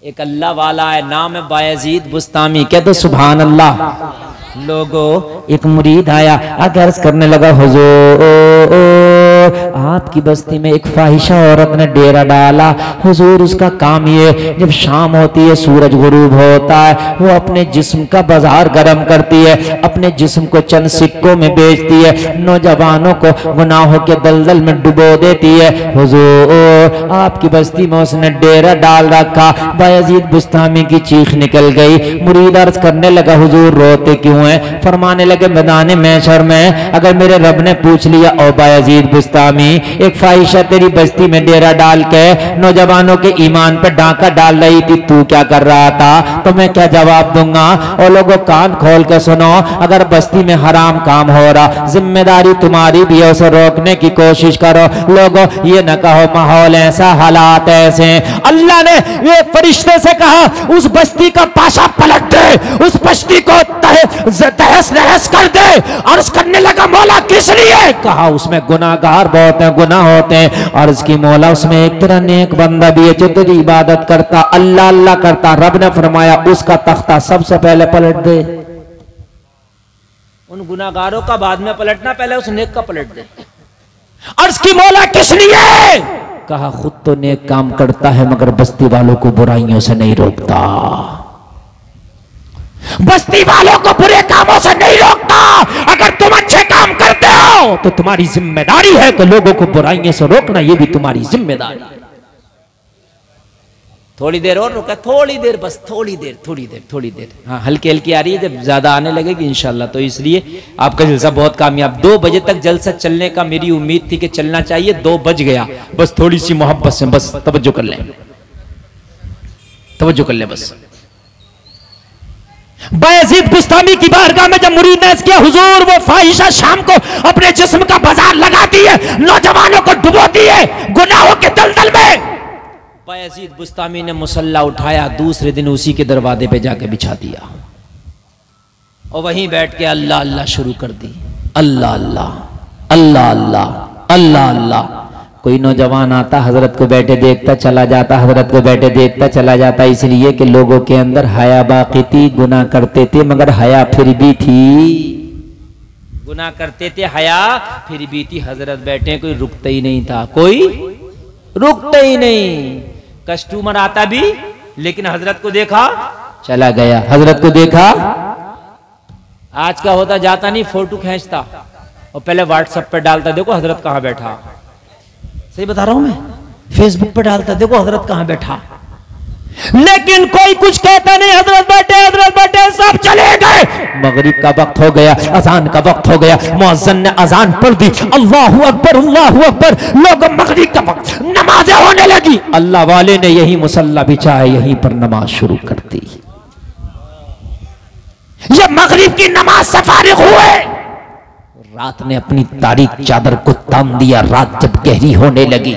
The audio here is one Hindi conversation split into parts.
एक अल्लाह वाला है, नाम है बायजीद बुस्तामी। कह दो सुभान अल्लाह। लोगों, एक मुरीद आया, आगे अर्ज करने लगा, हुजूर आपकी बस्ती में एक फाहिशा औरत ने डेरा डाला। हुजूर उसका काम ये, जब शाम होती है, सूरज गुरूब होता है, वो अपने जिस्म का बाजार गर्म करती है, अपने जिस्म को चंद सिक्कों में बेचती है, नौजवानों को गुनाहों के दलदल में डुबो देती है। हुजूर आपकी बस्ती में उसने डेरा डाल रखा। बायजीद बुस्तामी की चीख निकल गई। मुरीद अर्ज करने लगा, हुजूर रोते क्यों हैं? फरमाने लगे, मैदान महशर में अगर मेरे रब ने पूछ लिया, ओ बायजीद बुस्तामी, एक फाहिशा तेरी बस्ती में डेरा डाल के नौजवानों के ईमान पे डांका डाल रही थी, तू क्या कर रहा था? तो मैं क्या जवाब दूंगा? और लोगों कान खोल के सुनो, अगर बस्ती में हराम काम हो रहा, जिम्मेदारी तुम्हारी भी है, उसे रोकने की कोशिश करो। लोगों ये न कहो माहौल ऐसा, हालात ऐसे। अल्लाह ने ये फरिश्ते से कहा, उस बस्ती का पाशा पलट दे, उस बस्ती को तहस नहस कर दे। अर्ज करने लगा, मौला किस लिए? कहा उसमें गुनाहगार बहुत है, गुनाह होते हैं। अर्ज की, मौला उसमें एक तेरा नेक बंदा भी है जो तेरी इबादत करता, अल्लाह अल्लाह करता। रब ने फरमाया, उसका तख्ता सबसे पहले पलट दे। उन गुनाहगारों का बाद में पलटना, पहले उस नेक का पलट दे। अर्ज की, मौला किस लिए? कहा खुद तो नेक काम करता है मगर बस्ती वालों को बुराइयों से नहीं रोकता, बस्ती वालों को बुरे कामों से नहीं रोकता। अगर तुम अच्छे काम करते हो तो तुम्हारी जिम्मेदारी है कि लोगों को बुराइयों से रोकना, ये भी तुम्हारी जिम्मेदारी है। थोड़ी देर और रुका, थोड़ी देर बस, थोड़ी देर थोड़ी देर थोड़ी देर। हाँ हल्की हल्की आ रही है, जब ज्यादा आने लगेगी इंशाल्लाह। तो इसलिए आपका जलसा बहुत कामयाब। 2 बजे तक जलसा चलने का मेरी उम्मीद थी कि चलना चाहिए, 2 बज गया। बस थोड़ी सी मोहब्बत से बस तवज्जो कर लें, तवज्जो कर लें बस। बायजीद बुस्तामी की बारगाह में जब मुरीद ने किया, हुजूर वो फाहिशा शाम को अपने जिस्म का बाजार लगाती है, नौजवानों को डुबोती है गुनाहों के दलदल में। बायजीद बुस्तामी ने मुसल्ला उठाया, दूसरे दिन उसी के दरवाजे पे जाके बिछा दिया और वहीं बैठ के अल्लाह अल्लाह शुरू कर दी। अल्लाह अल्लाह अल्लाह अल्लाह अल्लाह अल्लाह। कोई नौजवान आता, हजरत को बैठे देखता चला जाता, हजरत को बैठे देखता चला जाता, इसलिए कि लोगों के अंदर हया बाकी थी। गुनाह करते थे मगर हया फिर भी थी, गुनाह करते थे हया फिर भी थी। हजरत बैठे, कोई रुकता ही नहीं था, कोई रुकता ही नहीं। कस्टमर आता भी, लेकिन हजरत को देखा चला गया, हजरत को देखा। आज का होता जाता नहीं, फोटो खींचता और पहले व्हाट्सएप पे डालता, देखो हजरत कहां बैठा। सही बता रहा हूं मैं, फेसबुक पे डालता, देखो हजरत कहां बैठा। लेकिन कोई कुछ कहता नहीं, हजरत बैठे, सब चले गए। मगरिब का वक्त हो गया, अजान का वक्त हो गया, मुअज्जिन ने अजान पढ़ दी, अल्लाहु अकबर अल्लाहु अकबर। लोग मगरिब का वक्त, नमाजें होने लगी। अल्लाह वाले ने यही मुसल्ला बिछाया, यहीं पर नमाज शुरू कर दी। ये मगरिब की नमाज से फारिग हुए, रात ने अपनी तारीक चादर को तान दिया। रात जब गहरी होने लगी,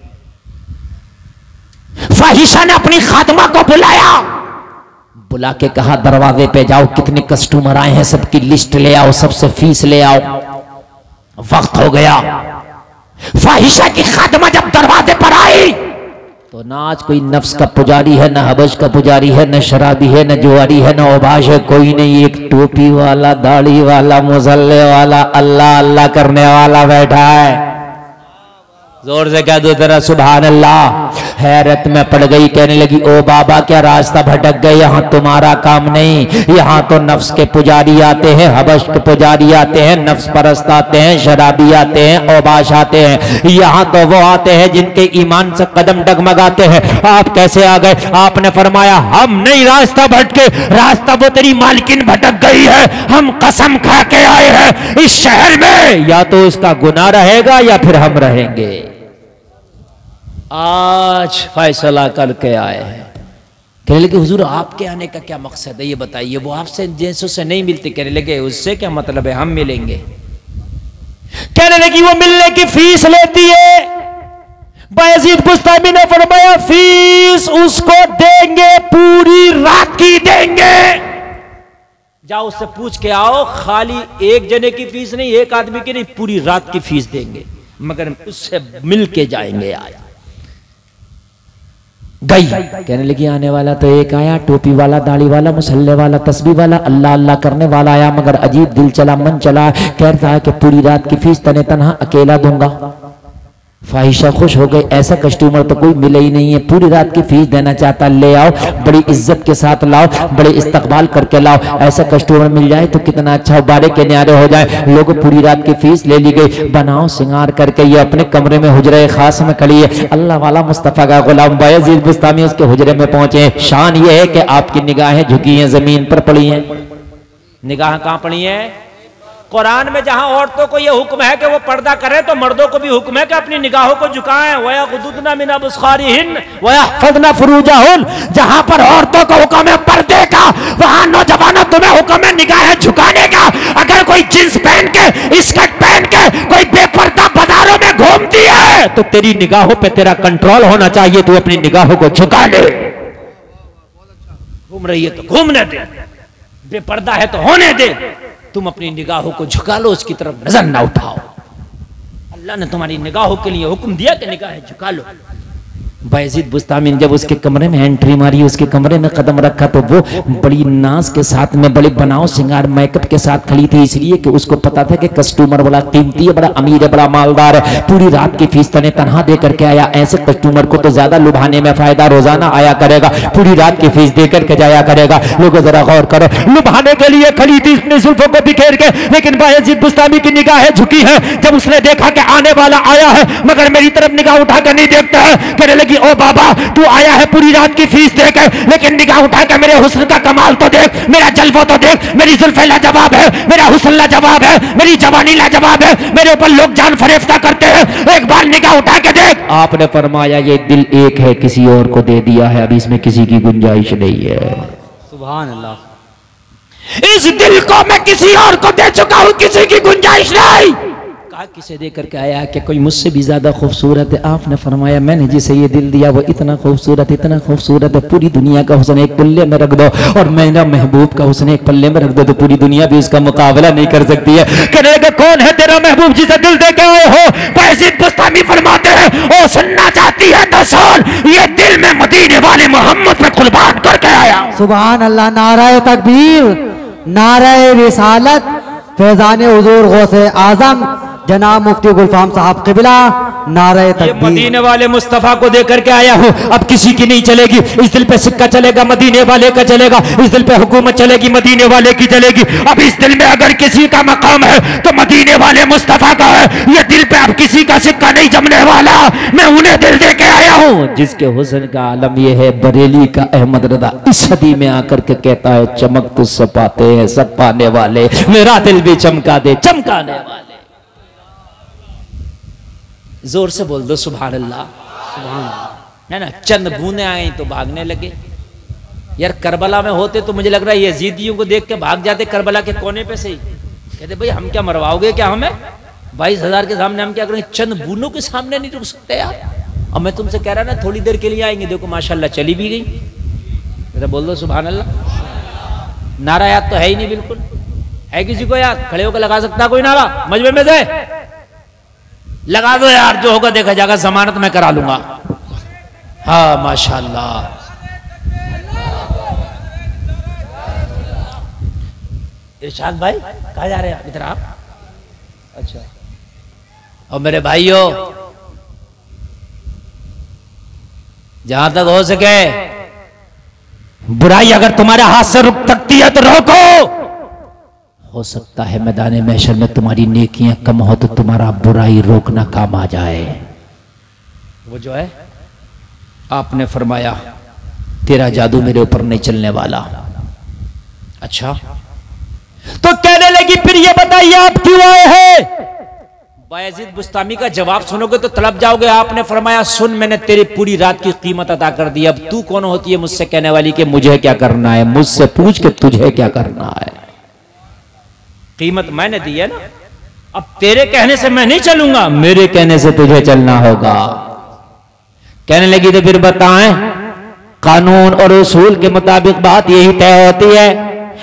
फाहिशा ने अपनी खादमा को बुलाया, बुला के कहा, दरवाजे पे जाओ, कितने कस्टमर आए हैं सबकी लिस्ट ले आओ, सबसे फीस ले आओ। वक्त हो गया। फाहिशा की खादमा जब दरवाजे पर आई तो ना आज कोई नफ्स का पुजारी है, ना हबश का पुजारी है, ना शराबी है, ना जुआरी है, ना ओबाश है, कोई नहीं। एक टोपी वाला, दाढ़ी वाला, मुसल्ले वाला, अल्लाह अल्लाह करने वाला बैठा है। जोर से कह दो जरा सुभान अल्लाह। हैरत में पड़ गई, कहने लगी, ओ बाबा क्या रास्ता भटक गए? यहाँ तुम्हारा काम नहीं, यहाँ तो नफ्स के पुजारी आते हैं, हबश के पुजारी आते हैं, नफ्स परस्त आते हैं, शराबी आते हैं, ओबाश आते हैं। यहाँ तो वो आते हैं जिनके ईमान से कदम डगमगाते हैं। आप कैसे आ गए? आपने फरमाया, हम नहीं रास्ता भटके, रास्ता वो तेरी मालकिन भटक गई है। हम कसम खा के आए हैं, इस शहर में या तो उसका गुनाह रहेगा या फिर हम रहेंगे। आज फैसला करके आए हैं। कहने लगे, हुजूर आपके आने का क्या मकसद है, ये बताइए। वो आपसे जैसों से नहीं मिलते। कहने लगे, उससे क्या मतलब है, हम मिलेंगे। कहने लगी, वो मिलने की फीस लेती है। बायजीद बुस्तामी ने फरमाया, फीस उसको देंगे, पूरी रात की देंगे। जाओ उससे पूछ के आओ, खाली एक जने की फीस नहीं, एक आदमी की नहीं, पूरी रात की फीस देंगे, मगर उससे मिल के जाएंगे। आज गई। कहने लगी आने वाला तो एक आया, टोपी वाला, दाढ़ी वाला, मुसल्ले वाला, तस्बीह वाला, अल्लाह अल्लाह करने वाला आया, मगर अजीब दिल चला, मन चला, कहता है कि पूरी रात की फीस तने तनहा अकेला दूंगा। फाहिशा खुश हो गई, ऐसा कस्टमर तो कोई मिले ही नहीं है, पूरी रात की फीस देना चाहता, ले आओ, बड़ी इज्जत के साथ लाओ, बड़े इस्तकबाल करके लाओ, ऐसा कस्टमर मिल जाए तो कितना अच्छा, बारे के न्यारे हो जाए। लोग पूरी रात की फीस ले ली गई, बनाओ सिंगार करके ये अपने कमरे में हुजरे खास में खड़ी है। अल्लाह वाला मुस्तफा का गुलाम बायजीद बुस्तामी उसके हुजरे में पहुंचे। शान ये है कि आपकी निगाहें झुकी हैं, जमीन पर पड़ी हैं। निगाह कहां पड़ी है? कुरान में जहां औरतों को यह हुक्म है कि वो पर्दा करें, तो मर्दों को भी हुक्म है कि अपनी निगाहों को झुकाएं। वयगुद्दुना मिन अबसारिहिन वयहफज़ना फुरूजहुन। जहां पर औरतों को हुक्म है पर्दे का, वहां नौजवानों तुम्हें हुक्म है निगाहें झुकाने का। अगर कोई जींस पहन के, स्कर्ट पहन के कोई बेपर्दा बाजारों में घूमती है तो तेरी निगाहों पे तेरा कंट्रोल होना चाहिए, तू अपनी निगाहों को झुका ले। घूम रही है तो घूमने दे, बेपर्दा है तो होने दे, तुम अपनी निगाहों को झुका लो, उसकी तरफ नजर ना उठाओ। अल्लाह ने तुम्हारी निगाहों के लिए हुक्म दिया कि निगाहें झुका लो। बायजीद बुस्तामी ने जब उसके कमरे में एंट्री मारी, उसके कमरे में कदम रखा, तो वो बड़ी नाज के साथ में, बड़े बनाव सिंगार मेकअप के साथ खड़ी थी, इसलिए कि उसको पता था कि कस्टमर बड़ा कीमती है, बड़ा अमीर है, बड़ा मालदार है, पूरी रात की फीस तने तनहा दे करके आया। ऐसे कस्टमर को तो ज्यादा लुभाने में फायदा, रोजाना आया करेगा, पूरी रात की फीस दे करके जाया करेगा। लोगों जरा गौर करो, लुभाने के लिए खड़ी थी अपनी जुल्फों को बिखेर के, लेकिन बायजीद बुस्तामी की निगाहें झुकी है। जब उसने देखा कि आने वाला आया है मगर मेरी तरफ निगाह उठाकर नहीं देखता है, कहने लगी ओ बाबा तू आया है पूरी रात की फीस देकर, लेकिन निगाह उठा के मेरे हुस्न का कमाल तो देख, मेरा जलवा तो देख, मेरी जुल्फे लाजवाब है, मेरा हुस्न लाजवाब है, मेरी जवानी लाजवाब है, मेरे ऊपर लोग जान फरेफ्ता करते हैं, एक बार निगाह उठा के देख। आपने फरमाया ये दिल एक है, किसी और को दे दिया है, अभी इसमें किसी की गुंजाइश नहीं है। सुभान अल्लाह। इस दिल को मैं किसी और को दे चुका हूं, किसी की गुंजाइश नहीं। किसे दे करके आया कि कोई मुझसे भी ज्यादा खूबसूरत है। आपने फरमाया मैंने जिसे ये दिल दिया वो इतना खूबसूरत है, पूरी दुनिया का हुस्न एक पल्ले में रख दो और मेरा महबूब का हुस्न एक पल्ले में रख दो तो पूरी दुनिया भी इसका मुकाबला नहीं कर सकती है। कहने लगे कौन है तेरा महबूब जिसे दिल दे के आए हो? बायजीद बुस्तामी फरमाते हैं ओ सुनना चाहती है तो सुन, ये दिल में मदीने वाले मोहम्मद पे कुर्बान करके आया। सुभान अल्लाह। नाराए तकबीर, नाराए रिसालत, फैजान हुजूर गौसे आजम जनाब मुफ्ती गुलफाम साहब क़िबला, नारे तकबीर। मदीने वाले मुस्तफा को देकर के आया हूँ, अब किसी की नहीं चलेगी। इस दिल पे सिक्का चलेगा, मदीने वाले का चलेगा। इस दिल पे हुकूमत चलेगी, मदीने वाले की चलेगी। अब इस दिल में अगर किसी का मकाम है तो मदीने वाले मुस्तफा का है। ये दिल पे अब किसी का सिक्का नहीं जमने वाला, मैं उन्हें दिल दे के आया हूँ जिसके हुस्न का आलम यह है। बरेली का अहमद रजा इस सदी में आकर के कहता है चमक तो सब पाते हैं, सब पाने वाले, मेरा दिल भी चमका दे चमकाने वाले। जोर से बोल दो सुभान अल्लाह। सुभान अल्लाह है ना। चंद बूंदे आई तो भागने लगे। यार करबला में होते तो मुझे लग रहा है यजीदियों को देख के भाग जाते करबला के कोने पे से ही। कहते भाई हम क्या मरवाओगे क्या हमें? 22,000 के सामने हम क्या करेंगे? चंद बूंदों के सामने नहीं रुक सकते यार। अब मैं तुमसे कह रहा ना थोड़ी देर के लिए आएंगे, देखो माशाल्लाह चली भी गई। बोल दो सुभान अल्लाह। नारा याद तो है ही नहीं, बिल्कुल है किसी को याद? खड़े होकर लगा सकता कोई नारा मजमे में से? लगा दो यार, जो होगा देखा जाएगा, जमानत मैं करा लूंगा। हाँ माशाल्लाह। इरशाद भाई कहाँ जा रहे हैं इधर आप? अच्छा। और मेरे भाइयों जहां तक हो सके बुराई अगर तुम्हारे हाथ से रुक सकती है तो रोको। हो सकता है मैदान महशर में तुम्हारी नेकियां कम हो तो तुम्हारा बुराई रोकना काम आ जाए। वो जो है आपने फरमाया तेरा जादू मेरे ऊपर नहीं चलने वाला। अच्छा तो कहने लगी फिर ये बताइए आप क्यों आए हैं? बायजीद बुस्तामी का जवाब सुनोगे तो तड़प जाओगे। आपने फरमाया सुन, मैंने तेरी पूरी रात की कीमत अदा कर दी, अब तू कौन होती है मुझसे कहने वाली कि मुझे क्या करना है? मुझसे पूछ के तुझे क्या करना है। कीमत मैंने दी है ना, अब तेरे कहने से मैं नहीं चलूंगा, मेरे कहने से तुझे चलना होगा। कहने लगी तो फिर बताएं, कानून और उसूल के मुताबिक बात यही तय होती है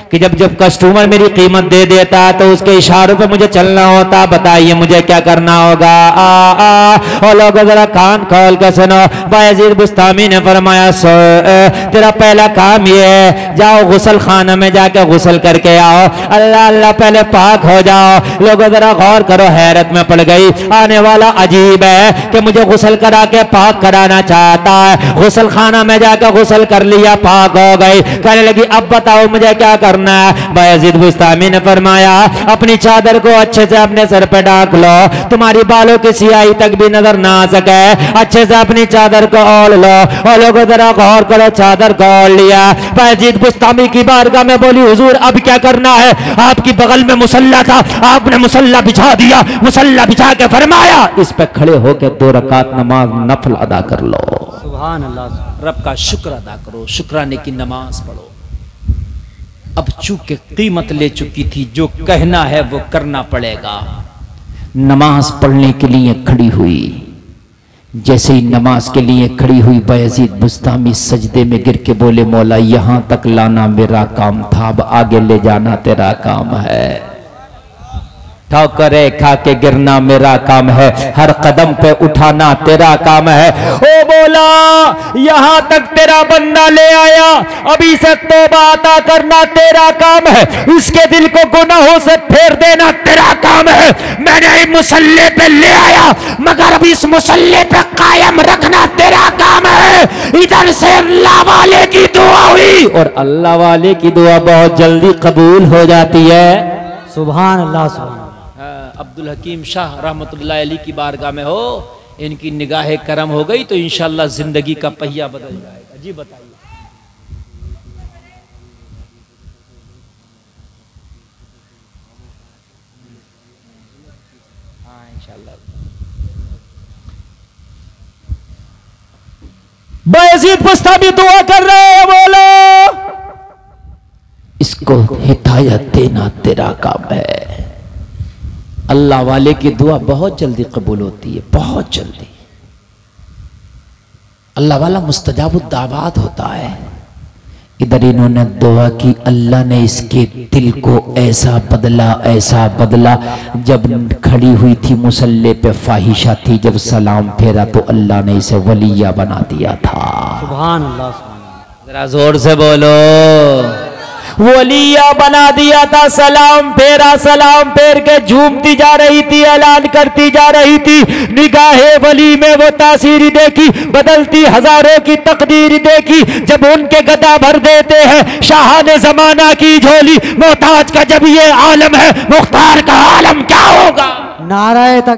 कि जब जब कस्टमर मेरी कीमत दे देता है तो उसके इशारों पे मुझे चलना होता। बताइए मुझे क्या करना होगा? और लोग जरा कान खोल कर सुनो। बायजीद बुस्तामी ने फरमाया तेरा पहला काम ये है, जाओ गुसल खाना में जाके गुसल करके आओ। अल्लाह अल्लाह, पहले पाक हो जाओ। लोगों जरा गौर करो, हैरत में पड़ गई। आने वाला अजीब है कि मुझे गुसल करा के पाक कराना चाहता है। गुसल खाना में जाकर गुसल कर लिया, पाक हो गई। कहने लगी अब बताओ मुझे क्या करना है? बायजीद बुस्तामी ने फरमाया अपनी चादर को अच्छे से अपने सर पे ढाक लो, तुम्हारी बालों की सियाही तक भी नजर ना आ सके। अच्छे से अपनी चादर को ओढ़ लो। और लोगों जरा गौर करो, चादर को ओढ़ लिया। बायजीद बुस्तामी की बारगाह में बोली हुजूर अब क्या करना है? आपकी बगल में मुसल्ला था, आपने मुसल्ला बिछा दिया। मुसल्ला बिछा के फरमाया इस पे खड़े होकर 2 रकात नमाज नफल अदा कर लो। सुभान अल्लाह। रब का शुक्र अदा करो, शुक्राने की नमाज पढ़ो। अब चूंकि कीमत ले चुकी थी, जो कहना है वो करना पड़ेगा। नमाज पढ़ने के लिए खड़ी हुई। जैसे ही नमाज के लिए खड़ी हुई, बायजीद बुस्तामी सजदे में गिर के बोले मौला यहां तक लाना मेरा काम था, अब आगे ले जाना तेरा काम है। ठोकरे खा के गिरना मेरा काम है, हर कदम पे उठाना तेरा काम है। ओ बोला यहां तक तेरा बंदा ले आया, अभी से तौबा अता करना तेरा काम है, इसके दिल को गुनाहों से फेर देना तेरा काम है। मैंने मुसल्ले पे ले आया मगर अभी इस मुसल्ले पे कायम रखना तेरा काम है। इधर से अल्लाह वाले की दुआ हुई और अल्लाह वाले की दुआ बहुत जल्दी कबूल हो जाती है। सुभान अल्लाह। सुभान अब्दुल हकीम शाह रहमतुल्लाह अलैह की बारगाह में हो, इनकी निगाह करम हो गई तो इंशाअल्लाह जिंदगी का पहिया बदल जाएगा। जी बताइए। हाँ इंशाअल्लाह। बायजीद बुस्तामी दुआ कर रहे हैं, बोलो इसको हिदायत देना तेरा काम है। अल्लाह वाले की दुआ बहुत जल्दी कबूल होती है, बहुत जल्दी। अल्लाह वाला मुस्तजाबुद दावात होता है। इधर इन्होंने दुआ की, अल्लाह ने इसके दिल को ऐसा बदला। जब खड़ी हुई थी मुसल्ले पे फाहिशा थी, जब सलाम फेरा तो अल्लाह ने इसे वलिया बना दिया था। सुभान अल्लाह। जरा जोर से बोलो, वलिया बना दिया था। सलाम फेर के झूमती जा रही थी, ऐलान करती जा रही थी। निगाहे वली में वो तासीर देखी, बदलती हजारों की तकदीर देखी। जब उनके गदा भर देते हैं शाहाने जमाना की झोली, मोहताज का जब ये आलम है, मुख्तार का आलम क्या होगा? नाराए तक